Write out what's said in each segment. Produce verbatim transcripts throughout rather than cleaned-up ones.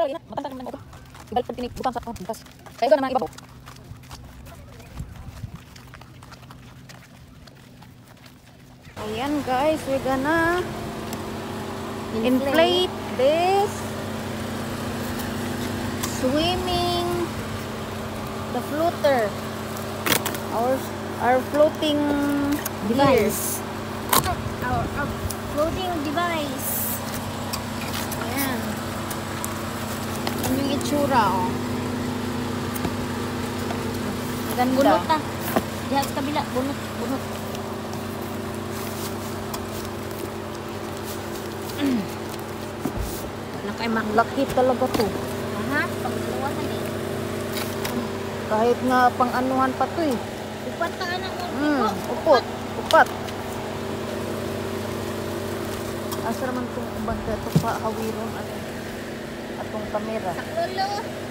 lagi na. Matangtang naman ito. Ibalik pag tinik butang sa bukas. Kaya ito naman ibabaw. Ayan guys, we're gonna inflate this swimming the floater. Our our floating device. Our, our floating device. Ayan. Yan yung itsura, oh. Ganda. Bunot na. Diyan sa kabila. Bunot. Bunot. Nakaimak. Laki talaga to. Aha. Pagluwan na eh. Kahit nga pang-anuhan pa to eh. Upat ka anak mo. Hmm, upot. Upat. Asa naman itong ubang ito pa hawiron at atong kamera. Lolo.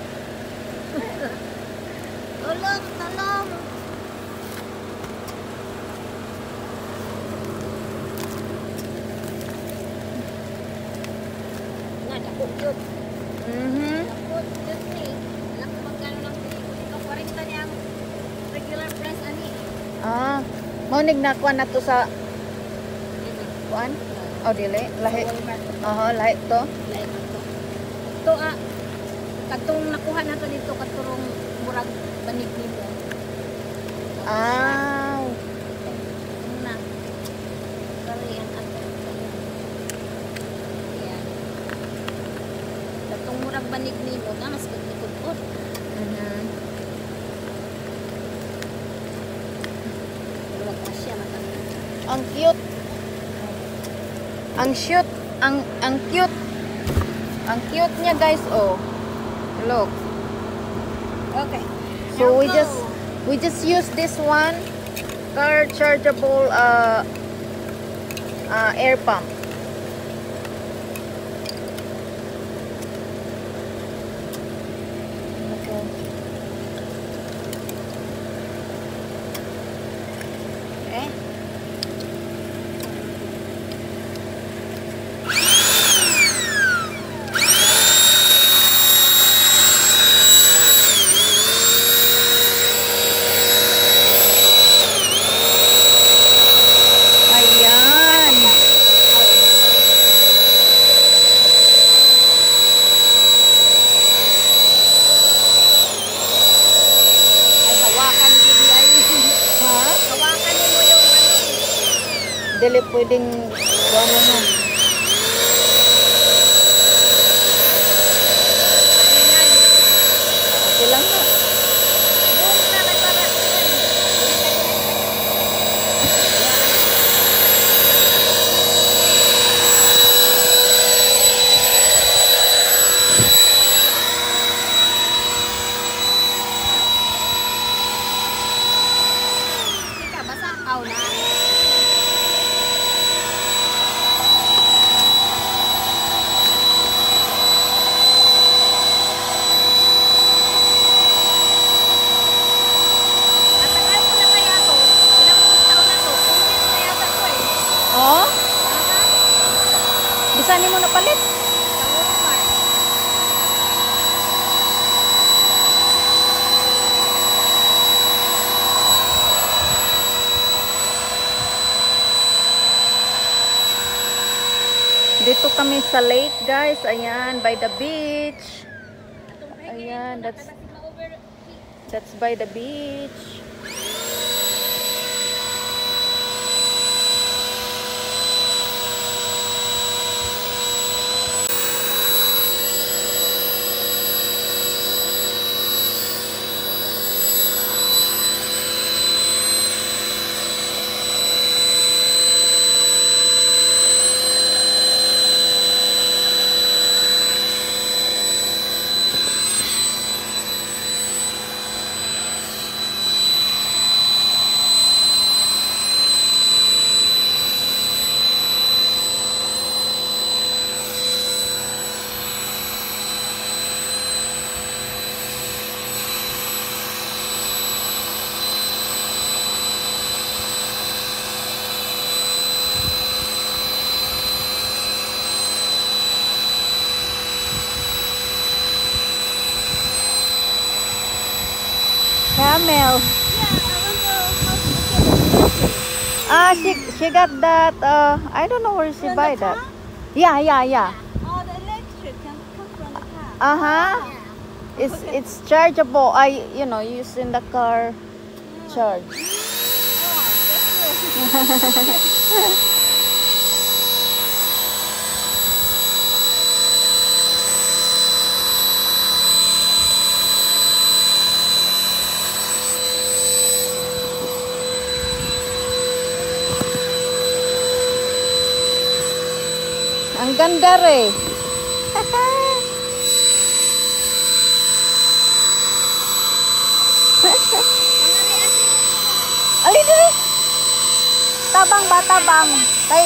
Tulong, tulong. Nga, dako yun. Mhm. Dako yun eh. Alam ko magkano lang ito. forty niyang regular price ani. Ah, maunig na kuan na to sa kuan? Oh, dili. Lahi. Walmart. Aha, lahi to. Lain ito. Ito ah. Katong nakuha na to dito. Katong murag banig nito. Ah. Una. Sorry, ang ato. Ayan. Katong murag banig nito. Na, mas kaglikod-od. Mhm. Pero wag pa siya matangin. Ang cute. Ang cute. Ang ang cute. Ang cute niya, guys, oh. Look. Okay. So Now we go. just we just use this one car chargeable uh uh air pump. Okay. Okay. Ayan. Ay, hawakan din yan. Ha? Hawakan mo yung ano. Dili pwedeng ano na. Ayan. Okay lang na. Boom na nagpara. Ika, basa. Aw na. Matagal ko na kaya to. Ilang taon na to. Two years na yata to eh. Oh, Aha. bisan mo na palit. Sa Walmart. Dito kami sa lake, guys. Ayan, by the beach. Ayan, that's that's by the beach. camel. Yeah, I want to how to get it. Ah, she she got that. Uh, I don't know where she From buy the that. car? Yeah, yeah, yeah. Oh, the electric can come from the car. Uh huh. Yeah. It's it's chargeable. I you know use in the car charge. Oh, that's good. Ang ganda re. Ali diri. Tabang ba tabang? Kay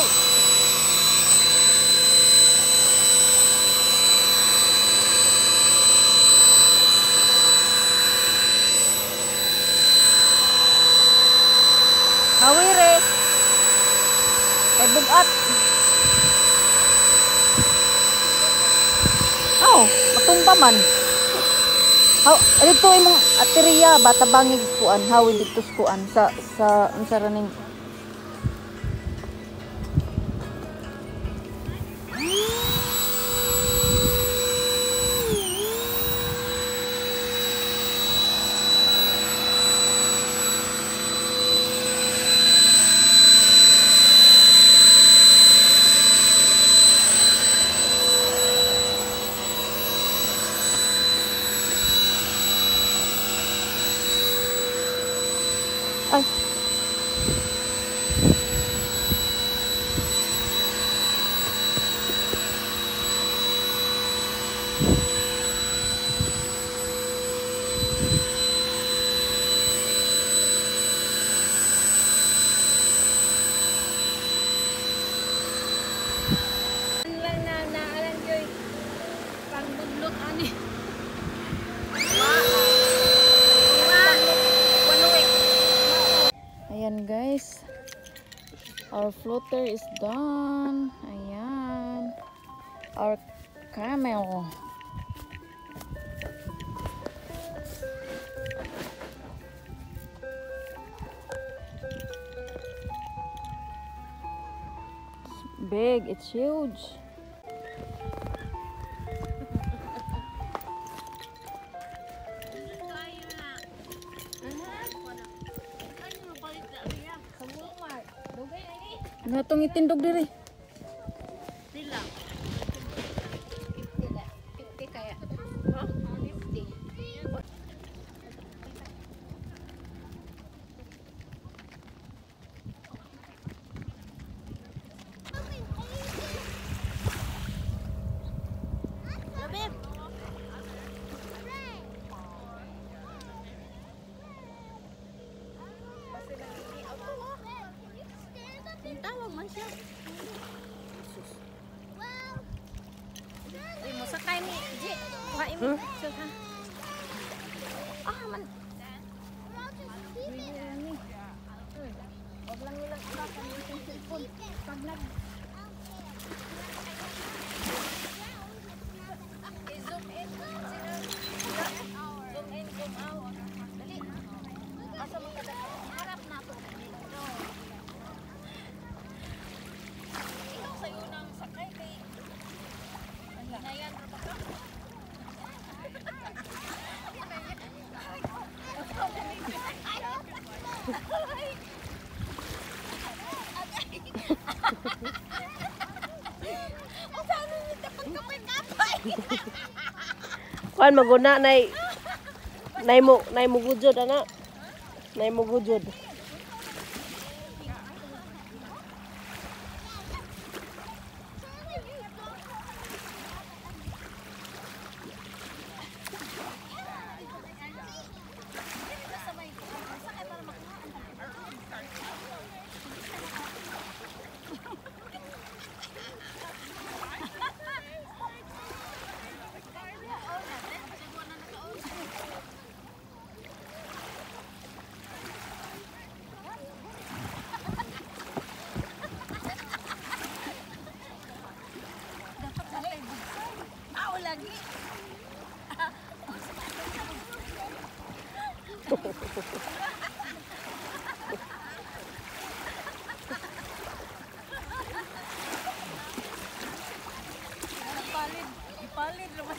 Hawi re. Kay bugat. Oh, matumba man. How dito imong ateriya bata bangig kuan hawi dito sa kuan sa sa unsa ra ning ay lang na naalan joy pang budlot ani. ayan guys. Our floater is done. Ayan. Our camel. It's big. It's huge. Natong itindog diri. Sila. fifty na. fifty kaya. Huh? fifty. Tawag man siya. Uy, mo sakay ni Ji. Kuha imi. So, ha. Ah, man. Wag lang nilang ikakan yung cellphone. Pag-vlog. Zoom in. Zoom in, zoom out. Dali. Asa mo kada? Harap na ako. Kuan maguna nay nay mo nay mo gujud ana. Nay mo gujud. Ipalid, ipalid naman.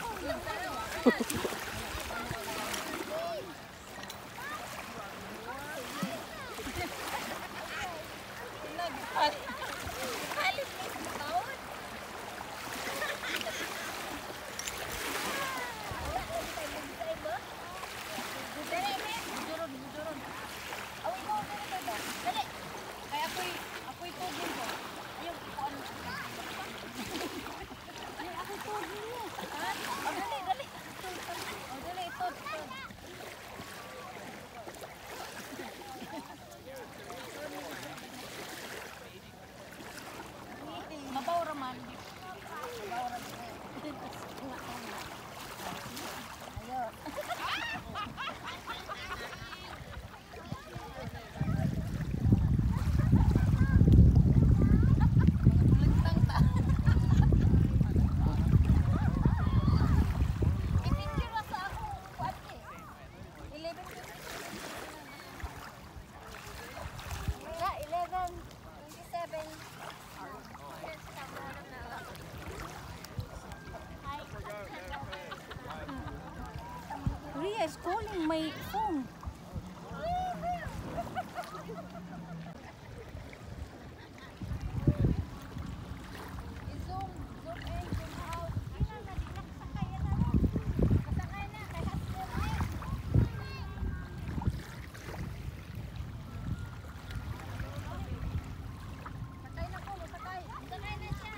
Mabaw raman. Mabaw raman. Ayo. Ria is calling my phone. Zoom, zoom in, zoom out. Gina, nadinak sa kaya na mo. Masakay na, kay husband na. Sakay na po, masakay. Masakay na siya.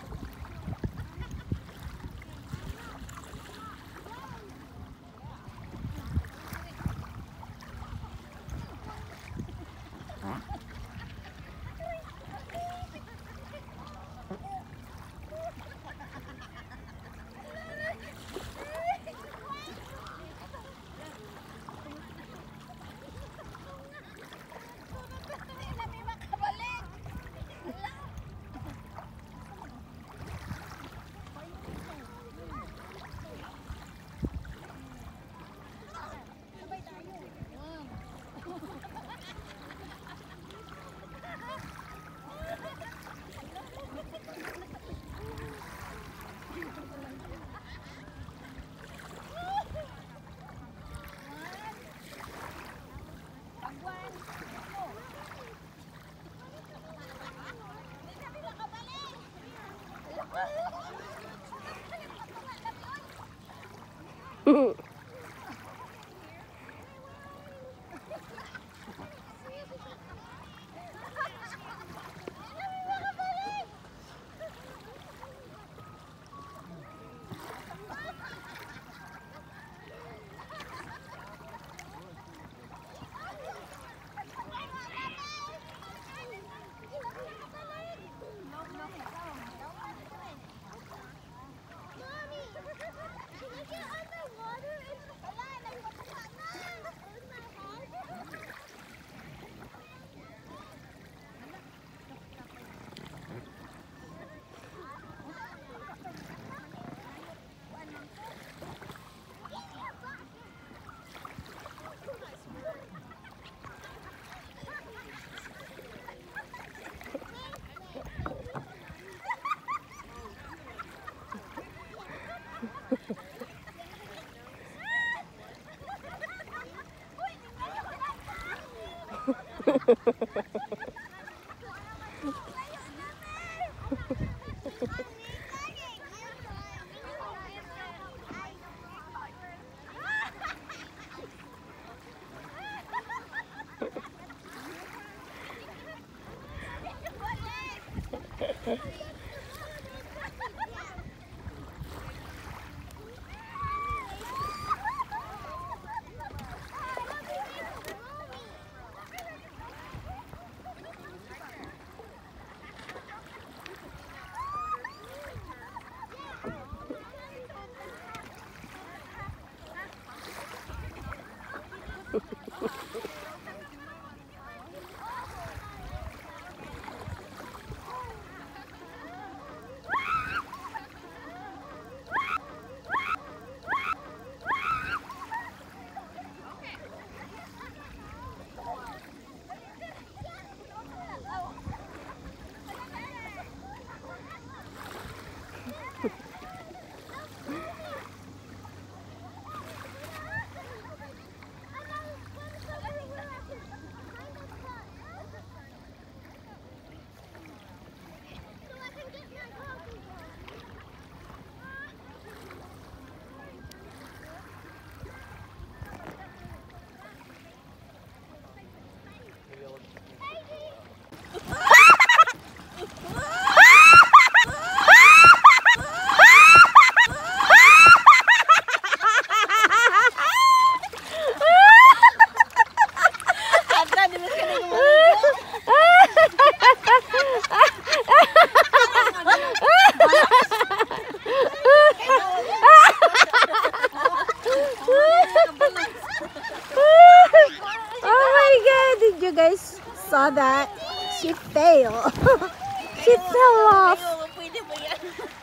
saw that. She fell. She fell off. Pwede mo yan.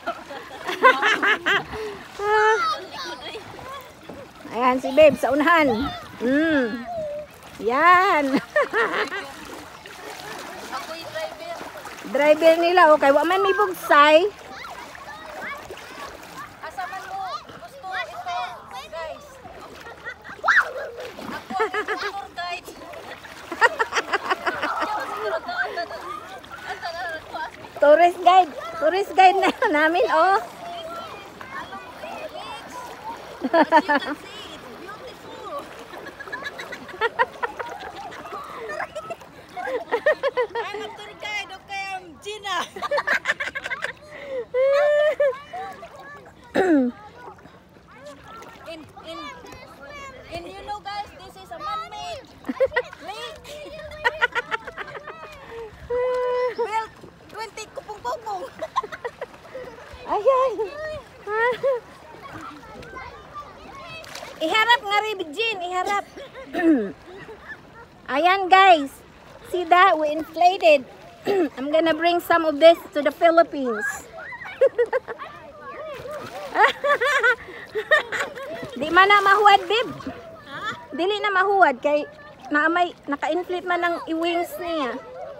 Ayan si babe sa unahan. Mm. Yan. Ako'y driver. Driver nila okay, wa man may bugsay. Asaman mo. Gusto ito. Guys. Ako ang tour guide. Tourist guide. Tourist guide na namin oh. As you can see, it's beautiful. I'm a tour guide, okay? I'm Gina. in, in, in, you know guys, this is a man-made lake. Built twenty kupong-kupong. Ayan. Iharap nga rin, Jean. Iharap. Ayan, guys. See that? We inflated. I'm gonna bring some of this to the Philippines. Di man na mahuwad, babe. Dili na mahuwad. Kay na may naka-inflate man ng i-wings niya.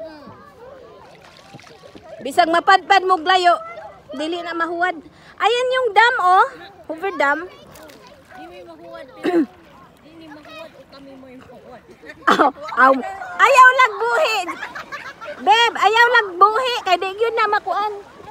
Bisag mapadpad mo glayo. Dili na mahuwad. Ayan yung dam, oh. Hoover Dam. Hindi mahuwad, pero hindi mahuwad o kami mo yung mahuwad. Aw, aw. Ayaw lag buhi. Beb, ayaw lag buhi. Kaya di yun na makuan.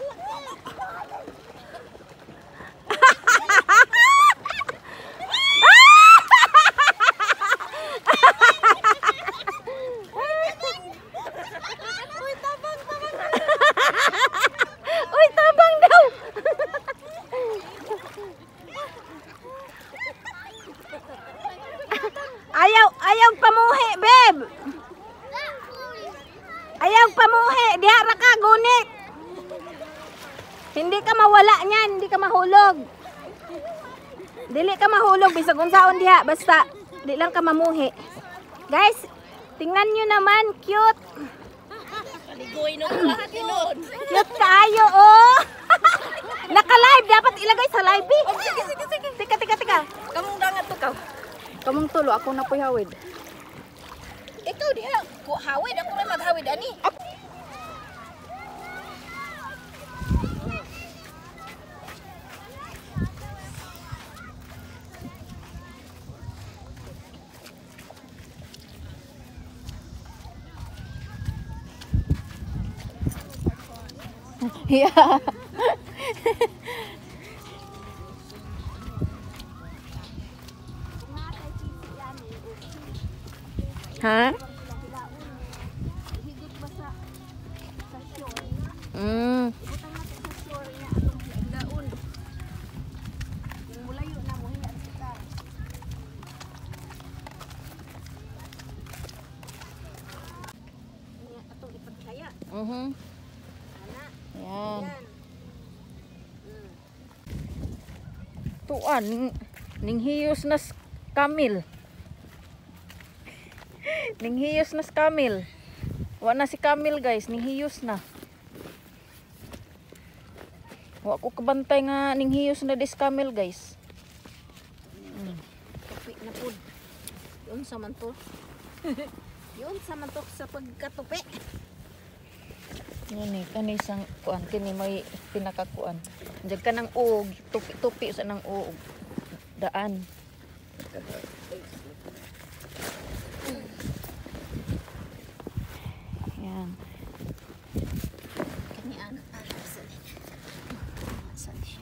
Uy, tabang daw. Ayaw, ayaw pamuhi, beb. Ayaw pamuhi, dihara ka, gunit. Hindi ka mawala niyan, hindi ka mahulog. Dili ka mahulog, bisag unsaon diha, basta di lang ka mamuhi. Guys, tingnan nyo naman, cute. Paligoy na lahat yun. Cute kayo, oh. Naka-live, dapat ilagay sa live, eh. Oh, sige, sige, sige. Tika, tika, tika. Kamong dangat to ka. Kamong tulo, ako na po'y hawid. Ikaw diha, ko hawid ako rin maghawid ani. Yeah. Ha? Higit ba sa sa shore? Mm. Butang natin sa shore niya atong daon. Yung mulayo na mo hiya sa niya atong ipagkaya. Mhm. Ana, Yan. yan. Tuan, ning, ning hiyos na s- kamil. Ning hiyos na s- kamil. Wa na si kamil, guys, ning hiyos na. Wa ko kabantay nga ning hiyos na dis kamil, guys. Tupi na pud. Yun sa man to. Yun sa man to sa pagkatupi. Yan eh, kani sang kuan kini may pinakakuan. Diyan ka ng uog, tupi-tupi sa ng uog. Daan. Yan. Kani ana ana sa sa siya.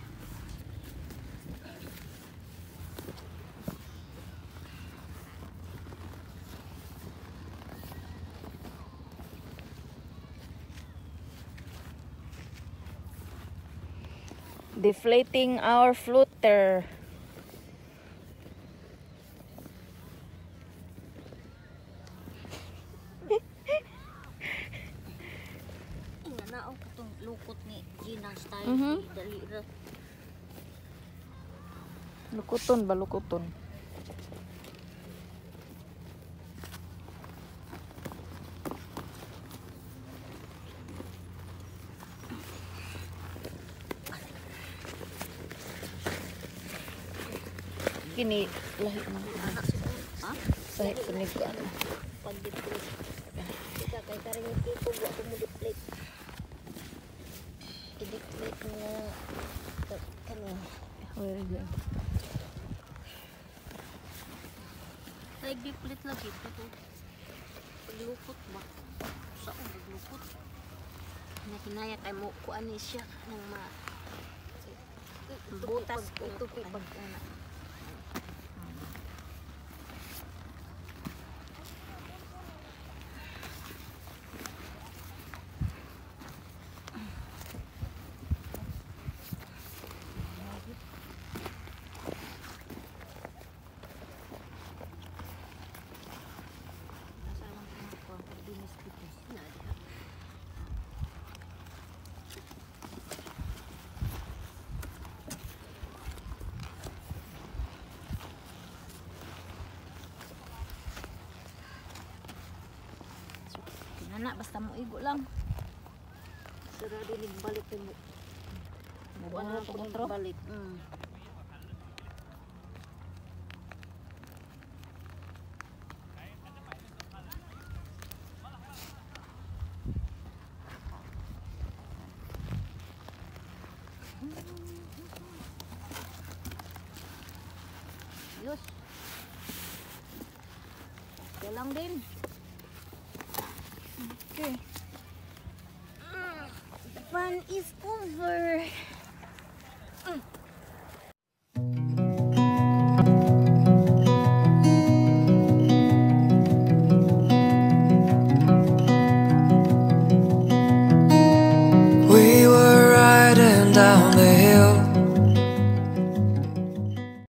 Deflating our flutter. Nga na ang katong lukot ni Gina style Mhm. dali ra. Lukuton ba lukuton? Kini lahi na. Ha? Lahi ko ni ko ano. Pag deflate. Kita kay karing tipo wa ko mo deflate. I-deflate mo na kani. Very good. Like deflate lagi ito. Paglupot ba? Saan paglupot? Nakinaya kay mo kuan ni siya nang ma butas ko tupi pag ana. Anak, basta mo igo lang. Sarado ni balik mo. Ano ko kontro? Balik. Mm. Yus. Okay lang din. Okay. The fun is over. Mm. We were riding down the